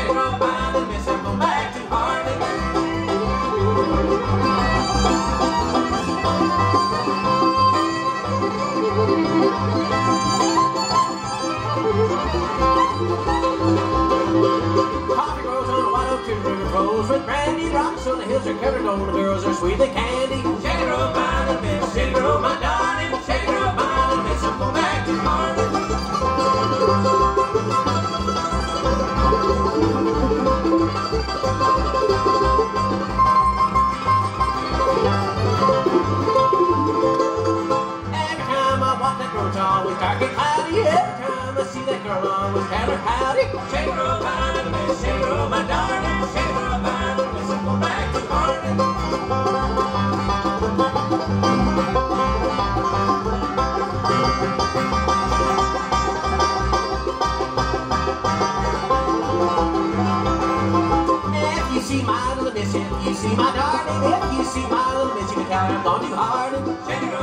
her mind and miss him, go back to Harlem. Coffee grows on a white oak tree, river flows with brandy, rocks on the hills are covered gold, the girls are sweet like candy. Shake her mind and miss, shake her, my darling, shake her mind and miss him, go back to Harlem. Every time I walk that road, always dark and cloudy. Every time I see that girl, always tell her howdy. Shake her mind and miss, shake her, my darling, shake her mind and miss him, go back to Harlem. If you see my little miss, if you see my darling, if you see my little miss, you can tell her I'm gone to Harlem. Shake her